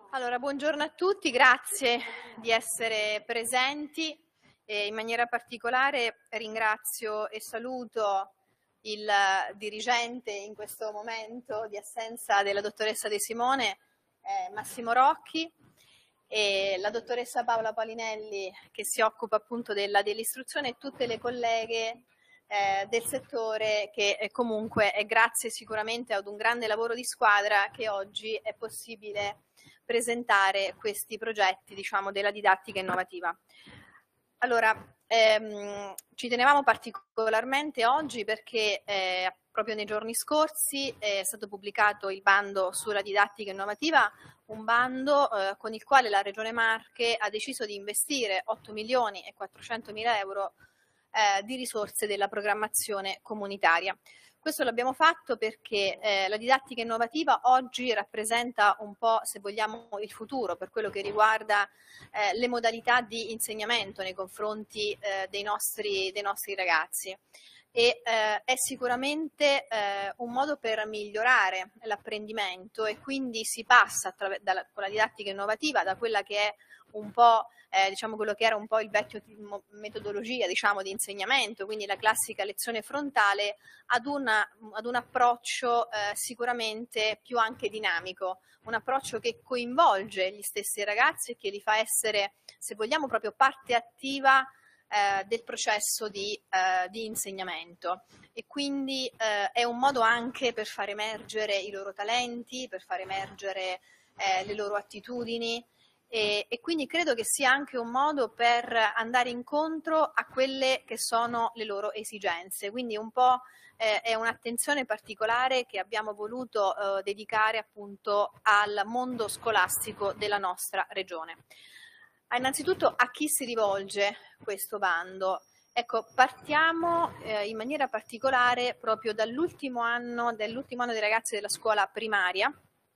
Allora, buongiorno a tutti, grazie di essere presenti. In maniera particolare ringrazio e saluto il dirigente in questo momento di assenza della dottoressa De Simone, Massimo Rocchi, e la dottoressa Paola Palinelli che si occupa appunto dell'istruzione e tutte le colleghe del settore che comunque è grazie sicuramente ad un grande lavoro di squadra che oggi è possibile presentare questi progetti, diciamo, della didattica innovativa. Allora, ci tenevamo particolarmente oggi perché proprio nei giorni scorsi è stato pubblicato il bando sulla didattica innovativa, un bando con il quale la Regione Marche ha deciso di investire 8 milioni e 400 mila euro di risorse della programmazione comunitaria. Questo l'abbiamo fatto perché la didattica innovativa oggi rappresenta un po', se vogliamo, il futuro per quello che riguarda le modalità di insegnamento nei confronti dei nostri ragazzi. E è sicuramente un modo per migliorare l'apprendimento e quindi si passa con la didattica innovativa da quella che è un po' diciamo quello che era un po' il vecchio metodologia diciamo di insegnamento, quindi la classica lezione frontale, ad un approccio sicuramente più anche dinamico, un approccio che coinvolge gli stessi ragazzi e che li fa essere, se vogliamo, proprio parte attiva del processo di insegnamento, e quindi è un modo anche per far emergere i loro talenti, per far emergere le loro attitudini, e quindi credo che sia anche un modo per andare incontro a quelle che sono le loro esigenze, quindi un po' è un'attenzione particolare che abbiamo voluto dedicare appunto al mondo scolastico della nostra regione. Innanzitutto, a chi si rivolge questo bando? Ecco, partiamo in maniera particolare proprio dall'ultimo anno dei ragazzi della scuola primaria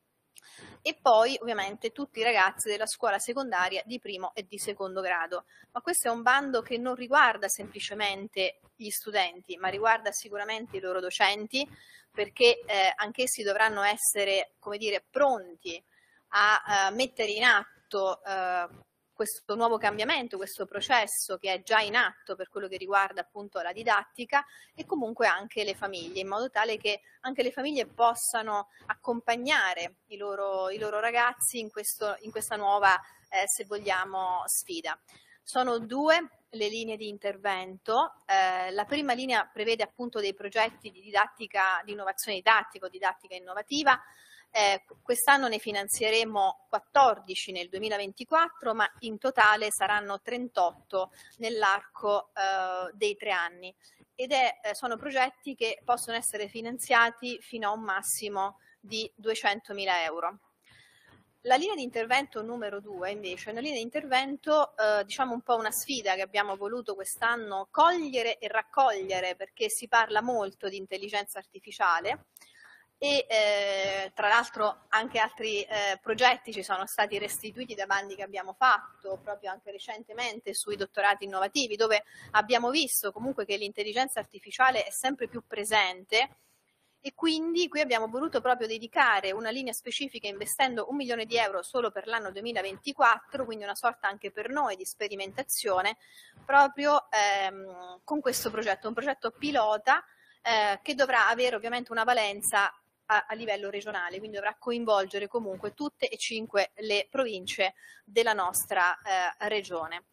e poi ovviamente tutti i ragazzi della scuola secondaria di primo e di secondo grado. Ma questo è un bando che non riguarda semplicemente gli studenti, ma riguarda sicuramente i loro docenti, perché anch'essi dovranno essere, come dire, pronti a mettere in atto questo nuovo cambiamento, questo processo che è già in atto per quello che riguarda appunto la didattica, e comunque anche le famiglie, in modo tale che anche le famiglie possano accompagnare i loro ragazzi in questa nuova, se vogliamo, sfida. Sono due le linee di intervento. La prima linea prevede appunto dei progetti di didattica, di innovazione didattica o didattica innovativa. Quest'anno ne finanzieremo 14 nel 2024, ma in totale saranno 38 nell'arco dei 3 anni. Ed sono progetti che possono essere finanziati fino a un massimo di 200.000 euro. La linea di intervento numero 2 invece è una linea di intervento, diciamo un po' una sfida che abbiamo voluto quest'anno cogliere e raccogliere, perché si parla molto di intelligenza artificiale e tra l'altro anche altri progetti ci sono stati restituiti da bandi che abbiamo fatto proprio anche recentemente sui dottorati innovativi, dove abbiamo visto comunque che l'intelligenza artificiale è sempre più presente. E quindi qui abbiamo voluto proprio dedicare una linea specifica investendo 1 milione di euro solo per l'anno 2024, quindi una sorta anche per noi di sperimentazione, proprio con questo progetto, un progetto pilota che dovrà avere ovviamente una valenza a livello regionale, quindi dovrà coinvolgere comunque tutte e 5 le province della nostra regione.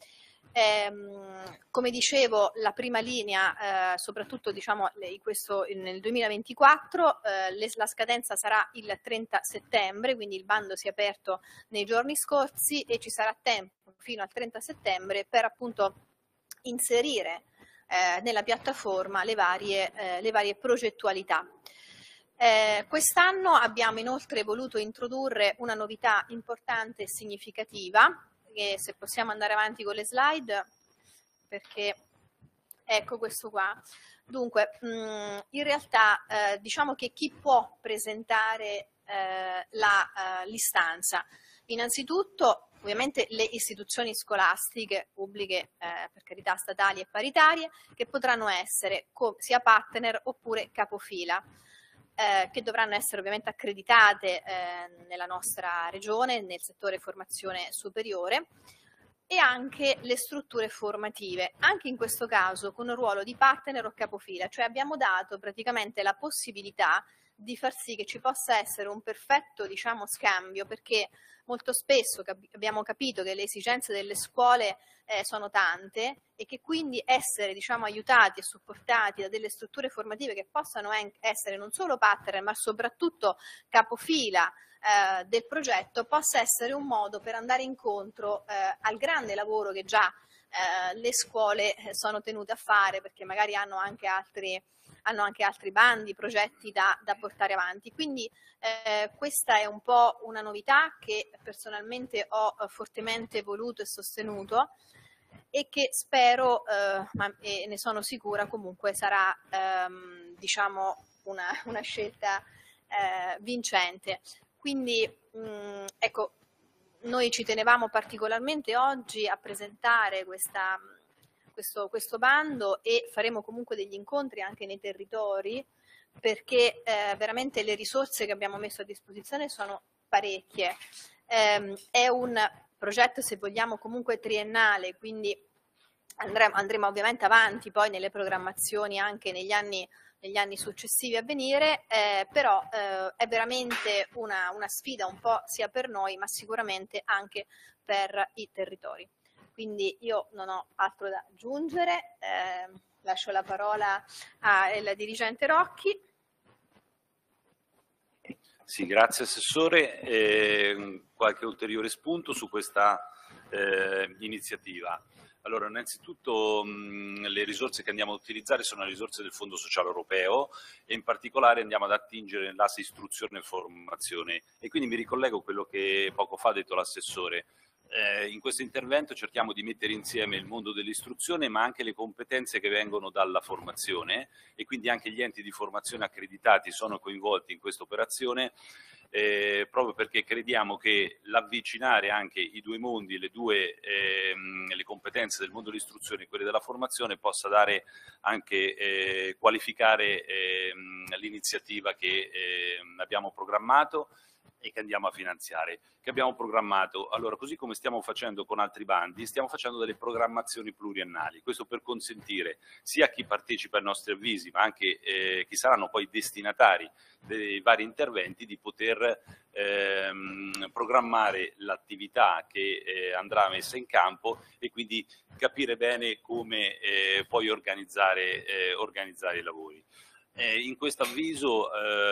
Come dicevo, la prima linea, soprattutto diciamo, nel 2024, la scadenza sarà il 30 settembre, quindi il bando si è aperto nei giorni scorsi e ci sarà tempo fino al 30 settembre per appunto inserire nella piattaforma le varie progettualità. Quest'anno abbiamo inoltre voluto introdurre una novità importante e significativa, che se possiamo andare avanti con le slide, perché ecco questo qua. Dunque, in realtà diciamo che chi può presentare l'istanza? Innanzitutto ovviamente le istituzioni scolastiche pubbliche, per carità statali e paritarie, che potranno essere sia partner oppure capofila. che dovranno essere ovviamente accreditate nella nostra regione, nel settore formazione superiore, e anche le strutture formative, anche in questo caso con un ruolo di partner o capofila, cioè abbiamo dato praticamente la possibilità di far sì che ci possa essere un perfetto, diciamo, scambio, perché molto spesso abbiamo capito che le esigenze delle scuole sono tante e che quindi essere, diciamo, aiutati e supportati da delle strutture formative che possano essere non solo partner ma soprattutto capofila del progetto possa essere un modo per andare incontro al grande lavoro che già le scuole sono tenute a fare, perché magari hanno anche altri bandi, progetti da portare avanti. Quindi questa è un po' una novità che personalmente ho fortemente voluto e sostenuto e che spero, e ne sono sicura, comunque sarà diciamo una scelta vincente. Quindi ecco, noi ci tenevamo particolarmente oggi a presentare questo bando e faremo comunque degli incontri anche nei territori, perché veramente le risorse che abbiamo messo a disposizione sono parecchie. È un progetto, se vogliamo, comunque triennale, quindi andremo ovviamente avanti poi nelle programmazioni anche negli anni successivi a venire, però è veramente una sfida un po' sia per noi ma sicuramente anche per i territori. Quindi io non ho altro da aggiungere, lascio la parola al dirigente Rocchi. Sì, grazie Assessore. Qualche ulteriore spunto su questa iniziativa. Allora, innanzitutto le risorse che andiamo a utilizzare sono le risorse del Fondo Sociale Europeo e in particolare andiamo ad attingere l'asse istruzione e formazione, e quindi mi ricollego a quello che poco fa ha detto l'Assessore. In questo intervento cerchiamo di mettere insieme il mondo dell'istruzione ma anche le competenze che vengono dalla formazione, e quindi anche gli enti di formazione accreditati sono coinvolti in questa operazione, proprio perché crediamo che l'avvicinare anche i due mondi, le competenze del mondo dell'istruzione e quelle della formazione possa dare anche qualificare l'iniziativa che abbiamo programmato e che andiamo a finanziare, che abbiamo programmato. Allora, così come stiamo facendo con altri bandi, stiamo facendo delle programmazioni pluriennali, questo per consentire sia a chi partecipa ai nostri avvisi, ma anche chi saranno poi destinatari dei vari interventi, di poter programmare l'attività che andrà messa in campo e quindi capire bene come poi organizzare i lavori. In questo avviso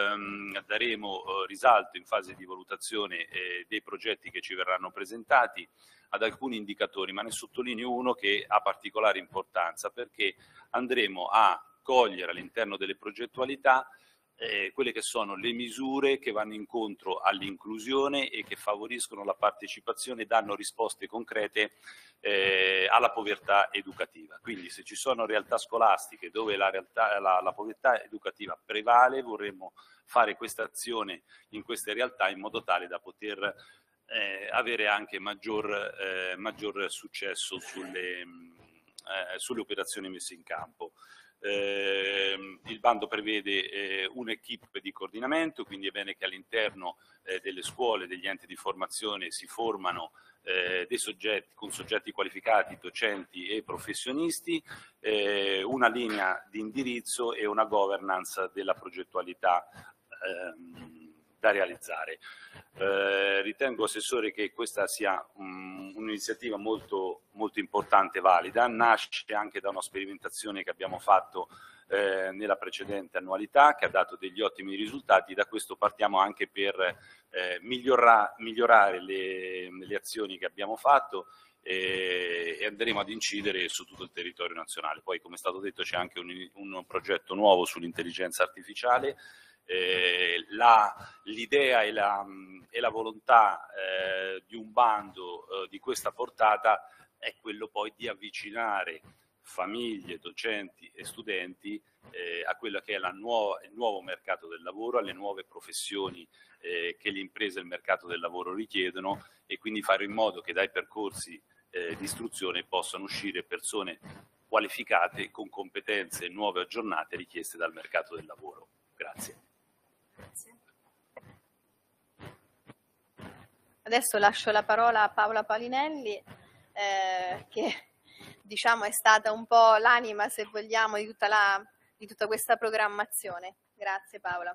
daremo risalto in fase di valutazione dei progetti che ci verranno presentati ad alcuni indicatori, ma ne sottolineo uno che ha particolare importanza, perché andremo a cogliere all'interno delle progettualità quelle che sono le misure che vanno incontro all'inclusione e che favoriscono la partecipazione e danno risposte concrete alla povertà educativa. Quindi se ci sono realtà scolastiche dove la povertà educativa prevale, vorremmo fare questa azione in queste realtà in modo tale da poter avere anche maggior successo sulle operazioni messe in campo. Il bando prevede un'equipe di coordinamento, quindi è bene che all'interno delle scuole, degli enti di formazione si formano con soggetti qualificati, docenti e professionisti, una linea di indirizzo e una governance della progettualità da realizzare. Ritengo, Assessore, che questa sia un'iniziativa molto, molto importante e valida, nasce anche da una sperimentazione che abbiamo fatto nella precedente annualità, che ha dato degli ottimi risultati. Da questo partiamo anche per migliorare le azioni che abbiamo fatto e andremo ad incidere su tutto il territorio nazionale. Poi, come è stato detto, c'è anche un progetto nuovo sull'intelligenza artificiale. L'idea e la volontà di un bando di questa portata è quello poi di avvicinare famiglie, docenti e studenti a quello che è il nuovo mercato del lavoro, alle nuove professioni che le imprese e il mercato del lavoro richiedono, e quindi fare in modo che dai percorsi di istruzione possano uscire persone qualificate con competenze nuove e aggiornate richieste dal mercato del lavoro. Grazie. Grazie. Adesso lascio la parola a Paola Palinelli, che diciamo è stata un po' l'anima, se vogliamo, di tutta questa programmazione. Grazie Paola.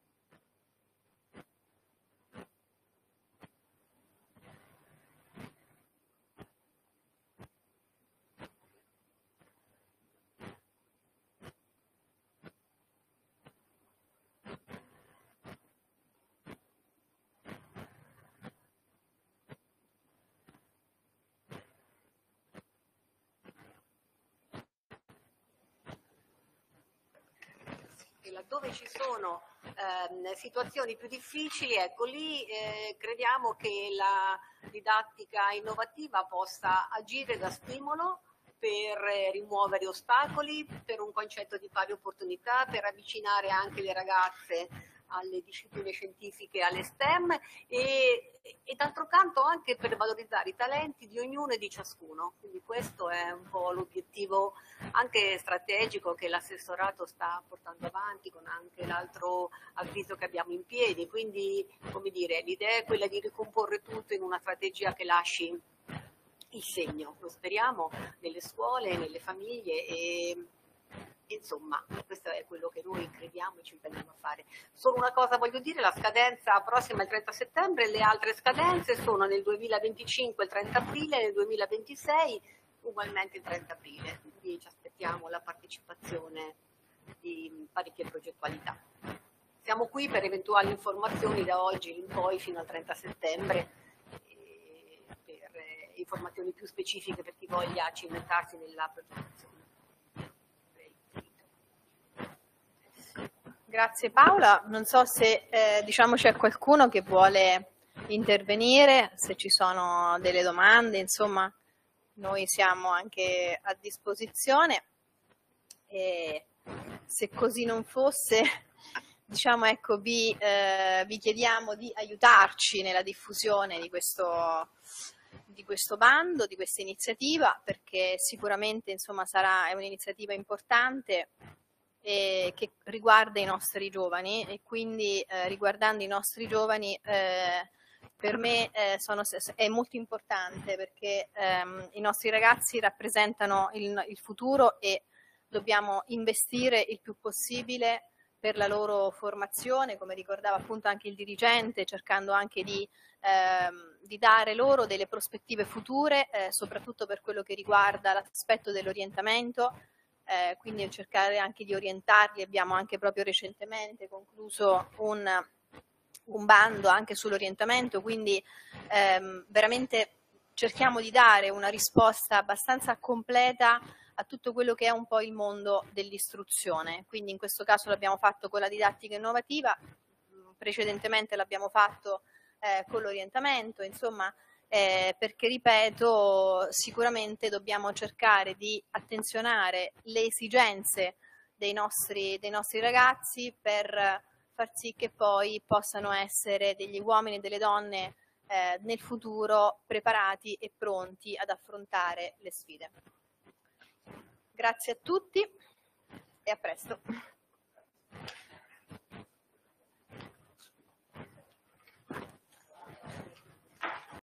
Laddove ci sono situazioni più difficili, ecco lì crediamo che la didattica innovativa possa agire da stimolo per rimuovere ostacoli, per un concetto di pari opportunità, per avvicinare anche le ragazze alle discipline scientifiche, alle STEM e d'altro canto anche per valorizzare i talenti di ognuno e di ciascuno. Quindi questo è un po' l'obiettivo anche strategico che l'assessorato sta portando avanti con anche l'altro avviso che abbiamo in piedi. Quindi, come dire, l'idea è quella di ricomporre tutto in una strategia che lasci il segno, lo speriamo, nelle scuole, nelle famiglie e insomma questo è quello che noi crediamo e ci impegniamo a fare. Solo una cosa voglio dire, la scadenza prossima è il 30 settembre, le altre scadenze sono nel 2025 il 30 aprile, nel 2026 ugualmente il 30 aprile, quindi ci aspettiamo la partecipazione di parecchie progettualità. Siamo qui per eventuali informazioni da oggi in poi fino al 30 settembre. Informazioni più specifiche per chi voglia cimentarsi nella progettazione. Grazie Paola, non so se diciamo c'è qualcuno che vuole intervenire, se ci sono delle domande, insomma noi siamo anche a disposizione e se così non fosse diciamo ecco vi chiediamo di aiutarci nella diffusione di questo bando, di questa iniziativa, perché sicuramente insomma è un'iniziativa importante che riguarda i nostri giovani e quindi riguardando i nostri giovani per me è molto importante perché i nostri ragazzi rappresentano il futuro e dobbiamo investire il più possibile per la loro formazione, come ricordava appunto anche il dirigente, cercando anche di dare loro delle prospettive future, soprattutto per quello che riguarda l'aspetto dell'orientamento, quindi cercare anche di orientarli. Abbiamo anche proprio recentemente concluso un bando anche sull'orientamento, quindi veramente cerchiamo di dare una risposta abbastanza completa a tutto quello che è un po' il mondo dell'istruzione. Quindi in questo caso l'abbiamo fatto con la didattica innovativa, precedentemente l'abbiamo fatto con l'orientamento, insomma, perché ripeto, sicuramente dobbiamo cercare di attenzionare le esigenze dei nostri ragazzi per far sì che poi possano essere degli uomini e delle donne nel futuro preparati e pronti ad affrontare le sfide. Grazie a tutti e a presto.